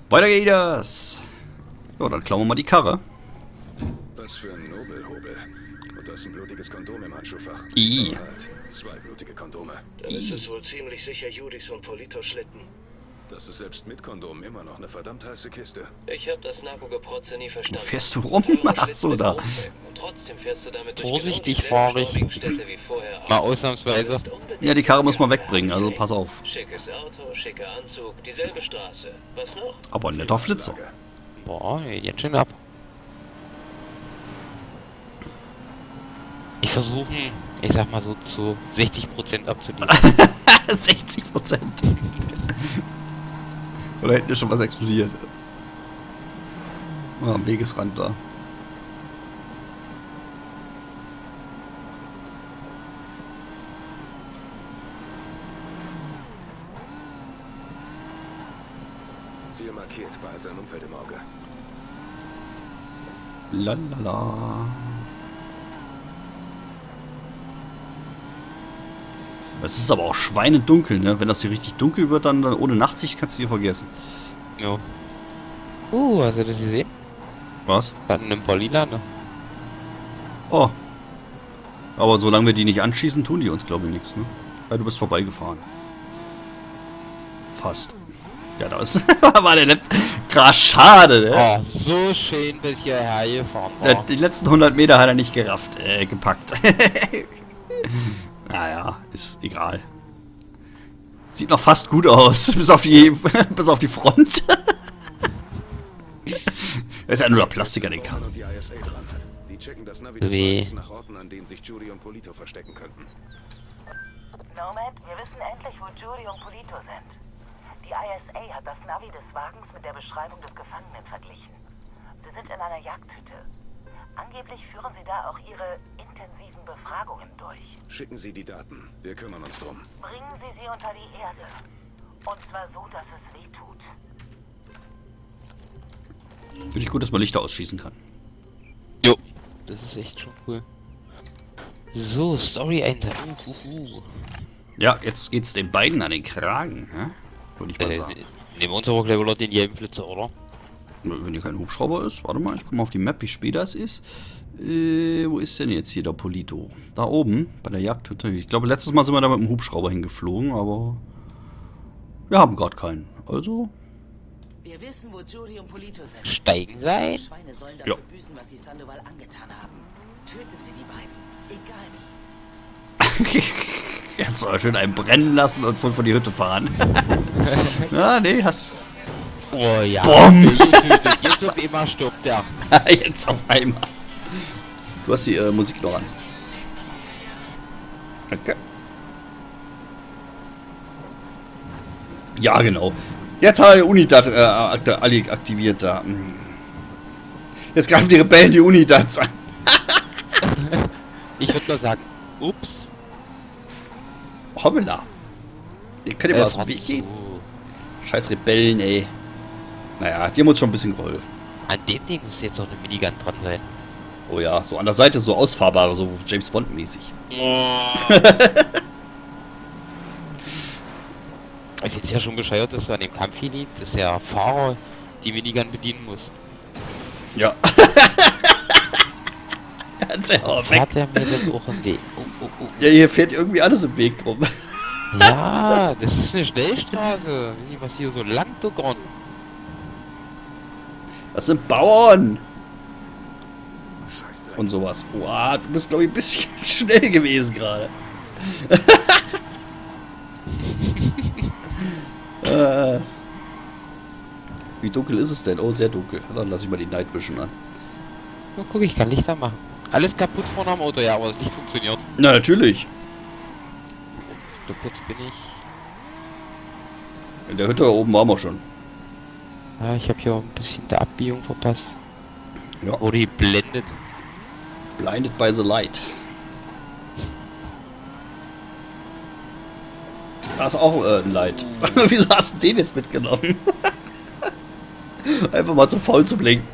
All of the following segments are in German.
Weiter geht das. Ja, dann klauen wir mal die Karre. Was für ein Nobelhobel. Und du hast ein blutiges Kondom im Handschuhfach. I. Oh, halt. 2 blutige Kondome. Dann ist es wohl ziemlich sicher Judis und Politos Schlitten. Das ist selbst mit Kondom immer noch eine verdammt heiße Kiste. Ich habe das Narkogeprotze nie verstanden. Wo fährst du rum? Ach so, da. Und trotzdem fährst du damit durch Vorsichtig genau fahr dieselben ich. Städte wie vorher auch. Mal ausnahmsweise. Du bist unbedingt Ja, die Karre muss man wegbringen, also pass auf. Schickes Auto, schicker Anzug, dieselbe Straße. Was noch? Aber ein netter Flitzer. Boah, geht jetzt schon ab. Ich versuche, ich sag mal so zu 60% abzuliefern. 60%. Oder hinten ist schon was explodiert. Am Wegesrand da. Ziel markiert, behalt sein Umfeld im Auge. Lalala. Es ist aber auch schweinedunkel, ne? Wenn das hier richtig dunkel wird, dann ohne Nachtsicht kannst du hier vergessen. Jo. Hast du das gesehen? Was? Da hatten einen Paulina, ne? Oh. Aber solange wir die nicht anschießen, tun die uns, glaube ich, nichts, ne? Weil du bist vorbeigefahren. Fast. Ja, da ist... war der letzte... Krass, schade, ne? Oh, so schön bis hierher gefahren war. Die letzten 100 Meter hat er nicht gerafft, gepackt. Naja, ist egal. Sieht noch fast gut aus, bis auf die Front. Da ist ja nur noch Plastik an den Karren. Und die ISA dran. Die checken das Navi des Weh. Wagens nach Orten, an denen sich Judy und Polito verstecken könnten. Nomad, wir wissen endlich, wo Judy und Polito sind. Die ISA hat das Navi des Wagens mit der Beschreibung des Gefangenen verglichen. Sie sind in einer Jagdhütte. Angeblich führen sie da auch ihre intensiven Befragungen durch. Schicken Sie die Daten. Wir kümmern uns drum. Bringen Sie sie unter die Erde. Und zwar so, dass es weh tut. Finde ich gut, dass man Lichter ausschießen kann. Jo. Das ist echt schon cool. So, Story-Einsatz. Ja, jetzt geht's den beiden an den Kragen, hä? Würde ich mal sagen. Nehmen wir uns aber gleich wieder den gelben Flitzer, oder? Wenn hier kein Hubschrauber ist, warte mal, ich guck mal auf die Map, wie spät das ist. Wo ist denn jetzt hier der Polito? Da oben, bei der Jagdhütte. Ich glaube, letztes Mal sind wir da mit dem Hubschrauber hingeflogen, aber wir haben gerade keinen. Also, Wir wissen, wo Judy und Polito sind. Steigen sein? Schweine sollen Ja. dafür büßen, was sie Sandoval angetan haben. Töten Sie die beiden. Egal wie. jetzt soll er schön einen brennen lassen und voll von die Hütte fahren. Ja, nee, hast. Oh ja. Bumm! Jetzt auf einmal stirbt der. Jetzt auf einmal. Du hast die Musik noch an. Danke. Ja, genau. Jetzt hat er die Unidad aktiviert da. Jetzt greifen die Rebellen die Unidads an. Ich würde mal sagen, ups. Hoppla. Ihr könnt ja mal aus dem Weg gehen. Scheiß Rebellen, ey. Naja, die haben uns schon ein bisschen geholfen. An dem Ding muss jetzt noch eine Minigun dran sein. Oh ja, so an der Seite so ausfahrbare, so James Bond mäßig. Ich finde es ja schon bescheuert, dass du an dem Kampf hier liegt, dass der Fahrer die Minigun bedienen muss. Ja. Ganz weg. Fährt er mir das auch im Weg? Ja, hier fährt irgendwie alles im Weg rum. Ja, das ist eine Schnellstraße. Sieh nicht, was hier so lang duckern. Das sind Bauern. Scheiße. Und sowas. Wow, du bist, glaube ich, ein bisschen schnell gewesen gerade. Wie dunkel ist es denn? Oh, sehr dunkel. Dann lasse ich mal die Night Vision an. Oh, guck, ich kann Lichter machen. Alles kaputt vorne am Auto, ja, aber das Licht funktioniert. Na, natürlich. Jetzt bin ich. In der Hütte da oben waren wir schon. Ja, ich habe hier ein bisschen der Abbiegung verpasst. Ja. Wurde die blendet. Blinded by the light. Da ist auch ein Light. Wieso hast du den jetzt mitgenommen? Einfach mal zu faul zu blinken.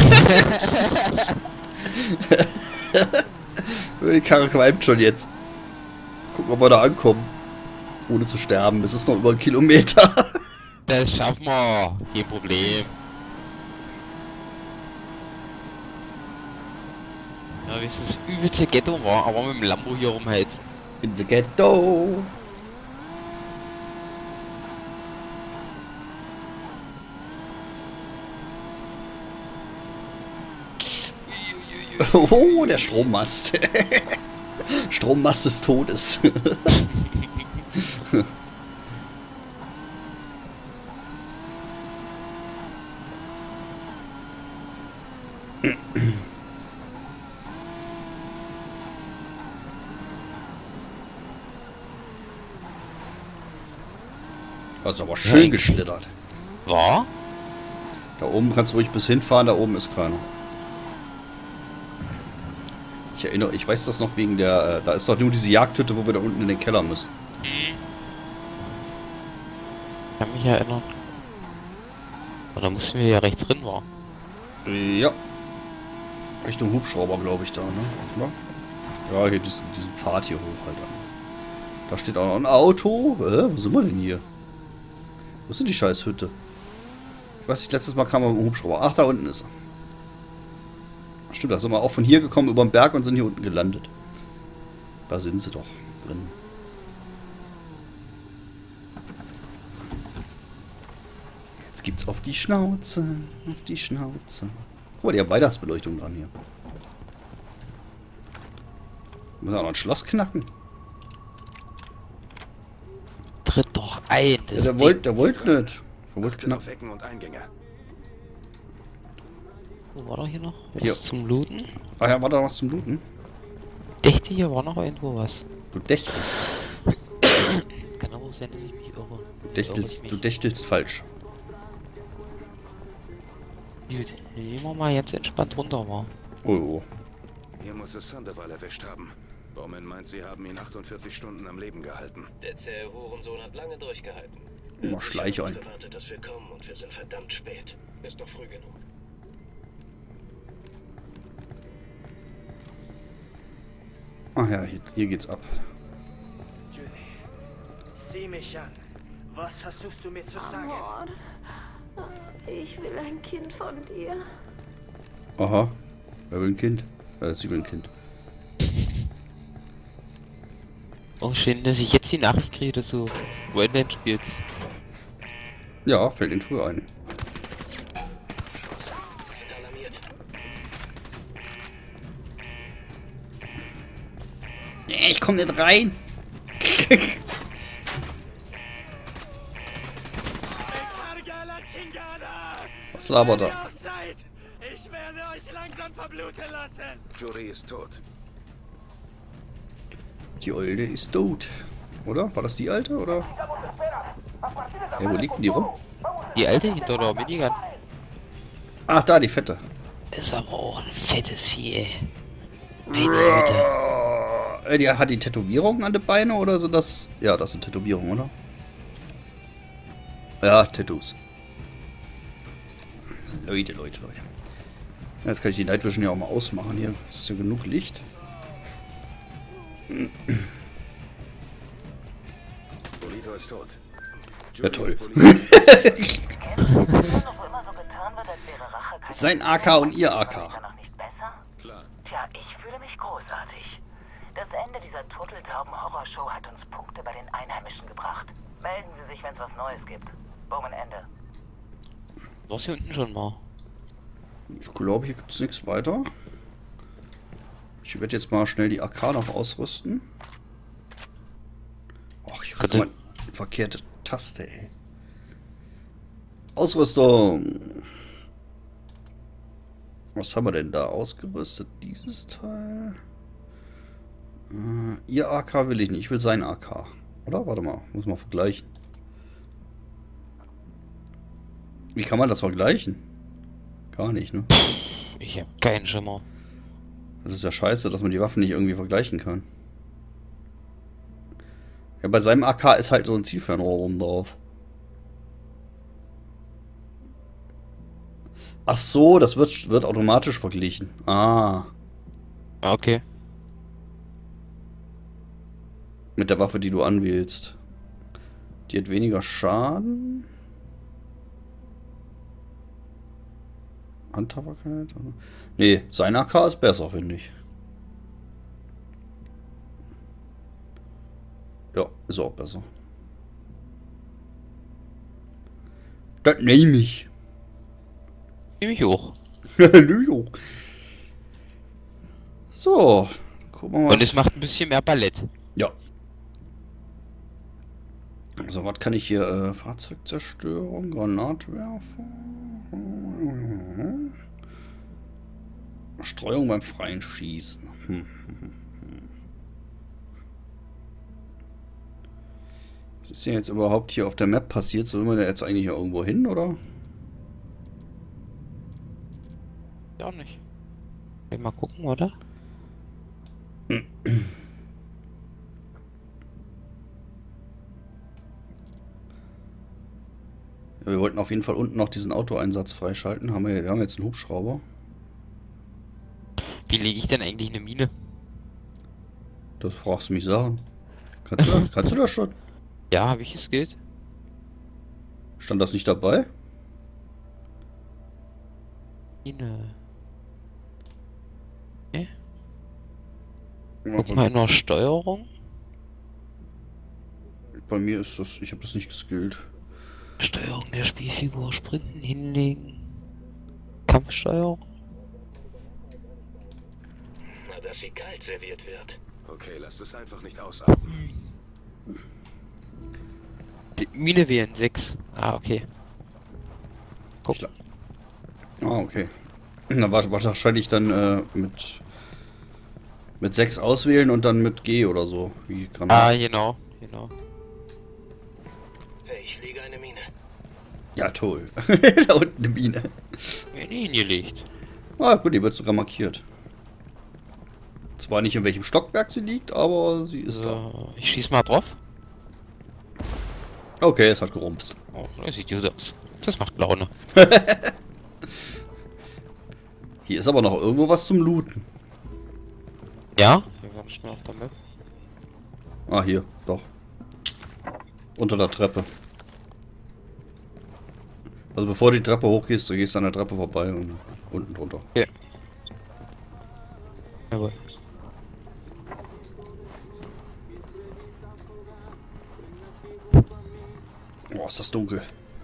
Die Karre qualmt schon jetzt. Gucken, ob wir da ankommen. Ohne zu sterben. Es ist noch über 1 Kilometer. Das schaffen wir. Kein Problem. Ja, wie es das übelste Ghetto war, aber mit dem Lambo hier rumheizen. In the ghetto. Oh, der Strommast. Strommast des Todes. Das ist aber schön geschlittert. War? Da oben kannst du ruhig bis hinfahren, da oben ist keiner. Ich erinnere, ich weiß das noch wegen der, da ist doch nur diese Jagdhütte, wo wir da unten in den Keller müssen. Ich kann mich erinnern. Oder mussten wir ja rechts drin war? Ja. Richtung Hubschrauber, glaube ich, da, ne? Oder? Ja, hier diesen Pfad hier hoch halt an. Da steht auch noch ein Auto. Wo sind wir denn hier? Wo ist denn die scheiß Hütte? Ich weiß nicht, letztes Mal kam er mit dem Hubschrauber. Ach, da unten ist er. Stimmt, da sind wir auch von hier gekommen über den Berg und sind hier unten gelandet. Da sind sie doch drin. Jetzt gibt's auf die Schnauze. Auf die Schnauze. Guck mal, die haben Weihnachtsbeleuchtung dran hier. Müssen wir auch noch ein Schloss knacken? Tritt doch ein. Ja, der wollte nicht. Der wollte knacken. Auf Ecken und Eingänge. Wo war da hier noch? Was Hier. zum Looten? Ah ja, war da was zum Looten? Dächte, hier war noch irgendwo was. Du dächtest. Genau, wenn ich mich irre. Du dächtelst falsch. Gut, nehmen wir mal jetzt entspannt runter mal. Oh. Hier muss es Sandoval erwischt haben. Bowman meint, sie haben ihn 48 Stunden am Leben gehalten. Der zähe Hurensohn hat lange durchgehalten. Immer Schleicher ein. ein. Gewartet, dass wir kommen und wir sind verdammt spät. Ist noch früh genug. Ach ja, hier geht's ab. Judy, sieh mich an. Was versuchst du mir zu sagen? Amor, ich will ein Kind von dir. Aha. Wer will ein Kind? Sie will ein Kind. Oh, schön, dass ich jetzt die Nachricht kriege, dass du Wildland spielst. Ja, fällt Ihnen früher ein. Sind alarmiert. Ich komm nicht rein. Was labert er? Ich werde euch langsam verbluten lassen. Jury ist tot. Die Olde ist tot. Oder? War das die Alte, oder? Ja, wo liegt denn die rum? Die alte hinter der Minigun. Ach, da, die Fette. Ist aber auch ein fettes Vieh, ey. Meine Güte. Die hat die Tätowierungen an den Beinen, oder sind das... Ja, das sind Tätowierungen, oder? Ja, Tattoos. Leute. Ja, jetzt kann ich die Night Vision ja auch mal ausmachen hier. Es ist ja genug Licht. Polito ist tot. Ja, toll. Polito ist Noch wo immer so getan wird, als wäre Rache kein Sein AK und ihr AK. Ist ja noch nicht besser? klar. Tja, ich fühle mich großartig. Das Ende dieser Turteltauben-Horrorshow hat uns Punkte bei den Einheimischen gebracht. Melden Sie sich, wenn es was Neues gibt. Bowman Ende. Was hier unten schon mal? Ich glaube, hier gibt es nichts weiter. Ich werde jetzt mal schnell die AK noch ausrüsten. Ach, ich drücke mal verkehrte Taste, ey. Ausrüstung. Was haben wir denn da ausgerüstet? Dieses Teil. Ihr AK will ich nicht. Ich will sein AK. Oder? Warte mal. Muss mal vergleichen. Wie kann man das vergleichen? Gar nicht, ne? Ich hab keinen Schimmer. Das ist ja scheiße, dass man die Waffen nicht irgendwie vergleichen kann. Ja, bei seinem AK ist halt so ein Zielfernrohr oben drauf. Ach so, das wird automatisch verglichen. Ah. Okay. Mit der Waffe, die du anwählst. Die hat weniger Schaden. Handhabbarkeit? Nee, sein AK ist besser, finde ich. Ja, ist auch besser. Das nehme ich. Nehme ich hoch. So, gucken wir mal. Und es macht ein bisschen mehr Ballett. Ja. So, was kann ich hier? Fahrzeugzerstörung, Granatwerfer. Streuung beim freien Schießen. Was ist denn jetzt überhaupt hier auf der Map passiert? Sollen wir da jetzt eigentlich irgendwo hin, oder? Ja, nicht. Mal gucken, oder? Ja, wir wollten auf jeden Fall unten noch diesen Autoeinsatz freischalten. Wir haben jetzt einen Hubschrauber. Wie lege ich denn eigentlich eine Mine? Das fragst du mich Sachen. Kannst du das schon? Ja, habe ich es geht. Stand das nicht dabei? Mine. Nee. Guck mal in der Steuerung. Bei mir ist das, ich habe das nicht geskillt. Steuerung der Spielfigur, Sprinten, hinlegen. Kampfsteuerung. Na, dass sie kalt serviert wird. Okay, lasst es einfach nicht ausatmen. Die Mine wählen 6. Ah, okay. Guck. Ah, okay. Da war wahrscheinlich dann mit 6 auswählen und dann mit G oder so. Wie Granat. Ah, genau. Ich lege eine Mine. Ja, toll. Da unten eine Mine. Hingelegt. Ah, gut, die wird sogar markiert. Zwar nicht in welchem Stockwerk sie liegt, aber sie ist da. Ich schieß mal drauf. Okay, es hat gerumpst. Oh, das sieht gut aus. Das macht Laune. Hier ist aber noch irgendwo was zum Looten. Ja? Wir waren schnell auf der Map. Ah, hier, doch. Unter der Treppe. Also bevor du die Treppe hochgehst, du gehst an der Treppe vorbei und unten drunter. Ja. Jawohl. Oh, ist das dunkel.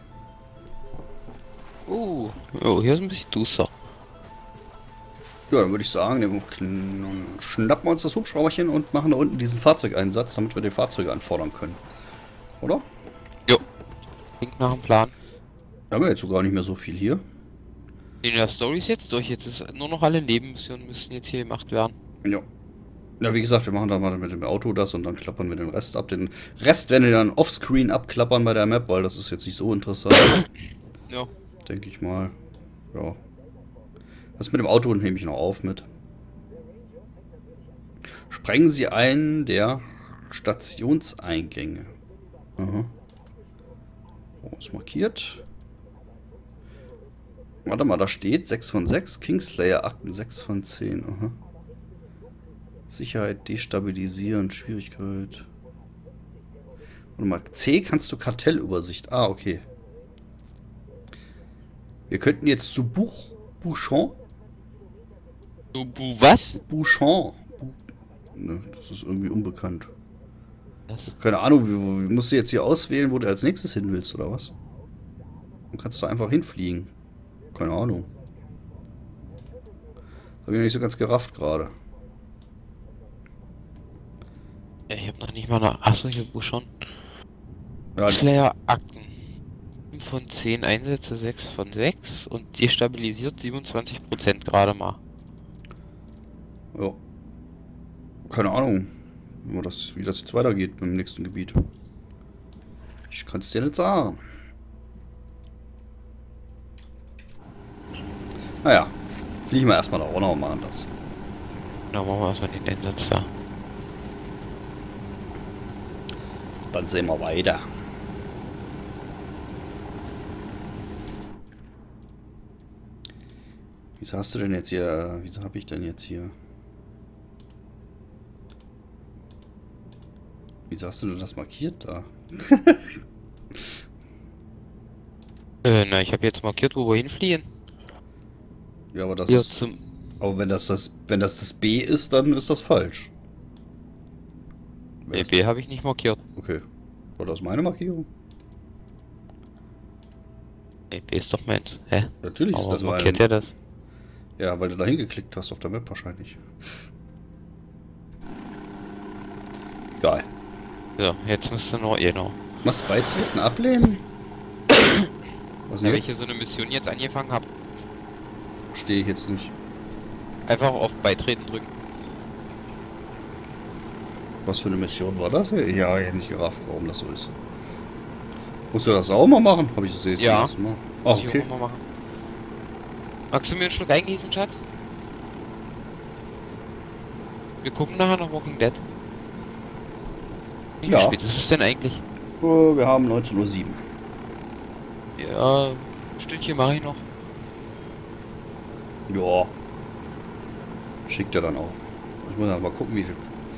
Oh, hier ist ein bisschen duster. Ja, dann würde ich sagen, schnappen wir uns das Hubschrauberchen und machen da unten diesen Fahrzeugeinsatz, damit wir die Fahrzeuge anfordern können. Oder? Jo. Klingt nach dem Plan. Wir haben ja jetzt sogar nicht mehr so viel hier. In der Story ist jetzt durch. Jetzt ist nur noch alle Nebenmissionen müssen jetzt hier gemacht werden. Ja. Ja, wie gesagt, wir machen da mal mit dem Auto das und dann klappern wir den Rest ab. Den Rest werden wir dann offscreen abklappern bei der Map, weil das ist jetzt nicht so interessant. Ja. Denke ich mal. Ja. Das mit dem Auto nehme ich noch auf mit. Sprengen Sie einen der Stationseingänge. Aha. Oh, ist markiert. Warte mal, da steht 6 von 6. Kingslayer Akten 6 von 10. Aha. Sicherheit destabilisieren, Schwierigkeit. Warte mal, C kannst du Kartellübersicht. Ah, okay. Wir könnten jetzt zu Bouchon. Was? Bouchon. Ne, das ist irgendwie unbekannt. Was? Keine Ahnung, wie musst du jetzt hier auswählen, wo du als nächstes hin willst, oder was? Dann kannst du einfach hinfliegen. Keine Ahnung. Habe ich noch nicht so ganz gerafft gerade. Ja, ich habe noch nicht mal eine. Achso, ich habe schon. Ja, Slayer Akten. 5 von 10 Einsätze, 6 von 6 und destabilisiert 27% gerade mal. ja. Keine Ahnung, wie das jetzt weitergeht mit dem nächsten Gebiet. Ich kann es dir nicht sagen. Naja, fliegen wir erstmal da runter und machen das. Na, machen wir erstmal den Einsatz da. Dann sehen wir weiter. Wieso hast du denn jetzt hier... Wieso habe ich denn jetzt hier... Wieso hast du denn das markiert da? Na, ich habe jetzt markiert, wo wir hinfliehen. Ja, aber das Ja, ist... Aber wenn das B ist, dann ist das falsch. Nee, B habe ich nicht markiert. Okay. War das meine Markierung? Nee, B ist doch meins. Hä? Natürlich ist Aber das meine. markiert ja das. Ja, weil du da hingeklickt hast auf der Map wahrscheinlich. Egal. So, jetzt müsste nur noch. Was, beitreten, ablehnen? Was Ja, denn wenn ich jetzt? hier so eine Mission jetzt angefangen habe, Verstehe ich jetzt nicht. einfach auf Beitreten drücken. Was für eine Mission war das? Ja, ich hätte nicht gerafft, warum das so ist. Musst du das auch mal machen? Habe ich das jetzt Ja. zum ersten Mal? Ah, Muss ich okay. auch mal machen. Magst du mir einen Schluck eingießen, Schatz? Wir gucken nachher noch Walking Dead. Wie Ja. spät ist es denn eigentlich? Wir haben 19:07 Uhr. Ja, ein Stündchen mache ich noch. Ja. Schickt er dann auch. Ich muss mal gucken, wie viel.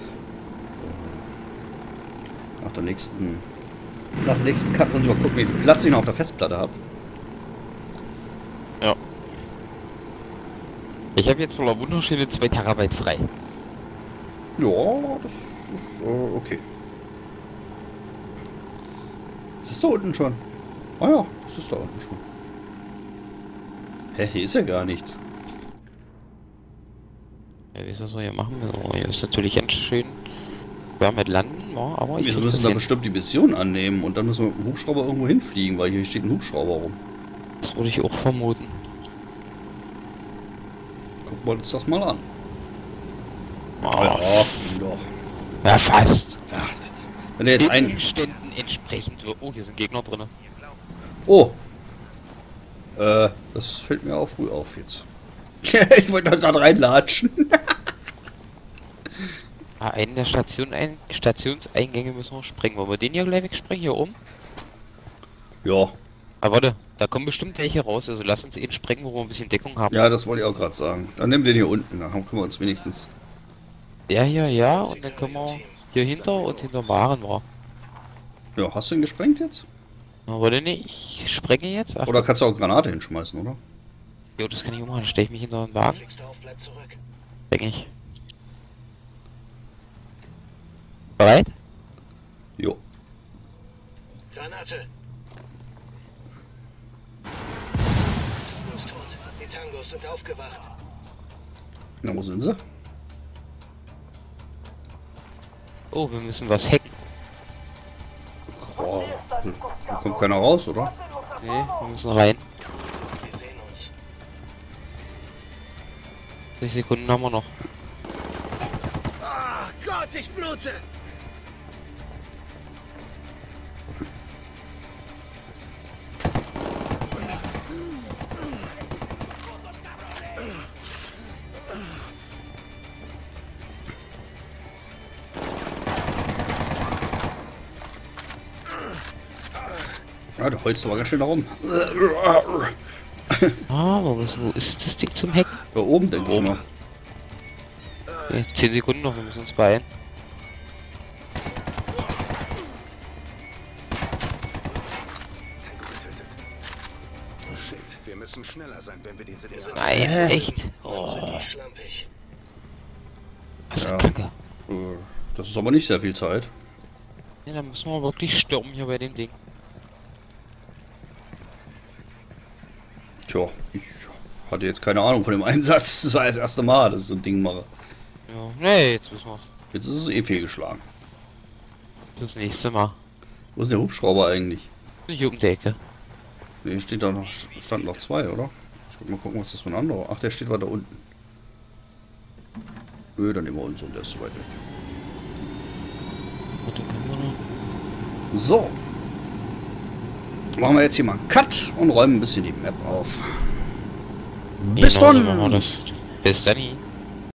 Nach dem nächsten Cut muss ich mal gucken, wie viel Platz ich noch auf der Festplatte habe. Ja. Ich habe jetzt wohl wunderschöne 2 Terabyte frei. Ja, das ist okay. Das ist da unten schon. Ah ja, das ist da unten schon. Hä, hier ist ja gar nichts. Ja, wie ist das so hier machen? Oh, hier ist natürlich ganz schön. Wir haben mit landen, ja, aber Wir müssen da bestimmt die Mission annehmen und dann müssen wir mit dem Hubschrauber irgendwo hinfliegen, weil hier steht ein Hubschrauber rum. Das würde ich auch vermuten. Gucken wir uns das mal an. Oh. Ja, doch. Ja, fast. Ach, wenn der jetzt Den ein... Umständen entsprechend. Oh, hier sind Gegner drin. Oh! Das fällt mir auch früh auf jetzt. Ich wollte da gerade reinlatschen. Ah, einen der Stationseingänge müssen wir sprengen. Wollen wir den hier gleich wegsprengen, hier oben? Ja. Ah, warte, da kommen bestimmt welche raus. Also lass uns eben sprengen, wo wir ein bisschen Deckung haben. Ja, das wollte ich auch gerade sagen. Dann nehmen wir den hier unten. Dann können wir uns wenigstens... Ja, hier, ja. Und dann können wir hier hinter und hinter Maren war. Ja, hast du ihn gesprengt jetzt? Na, warte, nee, ich sprenge jetzt. Ach, Oder kannst du auch Granate hinschmeißen, oder? jo, das kann ich auch machen. Dann stelle ich mich hinter den Wagen. Spreng ich. Bereit? Jo. Granate! Tango ist tot. Die Tangos sind aufgewacht. Na, wo sind sie? Oh, wir müssen was hacken. Oh, da kommt keiner raus, oder? Nee, wir müssen rein. Wir sehen uns. 6 Sekunden haben wir noch. Ah, Gott, ich blute! Ja, du holst aber ganz schön da rum. Ah, wo ist jetzt das Ding zum Hacken? Da oben, denke ich mal. Okay, 10 Sekunden noch, wir müssen uns beeilen. Shit, wir müssen schneller sein, wenn wir diese Dinger... Nein, echt? Oh, Schlampig. was Ja. eine Kacke. Das ist aber nicht sehr viel Zeit. Ja, dann müssen wir wirklich stürmen hier bei dem Ding. Tja, ich hatte jetzt keine Ahnung von dem Einsatz. Das war das erste Mal, dass ich so ein Ding mache. Ja, nee, jetzt wissen wir's. Jetzt ist es eh fehlgeschlagen. Das nächste Mal. Wo ist der Hubschrauber eigentlich? Hier um die Ecke. Nee, hier steht da noch, stand noch 2, oder? Ich will mal gucken, was das für ein anderer. Ach, der steht weiter unten. Nö, dann nehmen wir uns und der ist so weit weg. Warte, können wir noch? So. Machen wir jetzt hier mal einen Cut und räumen ein bisschen die Map auf. Bis Genau, so dann! machen wir das. Bis dann.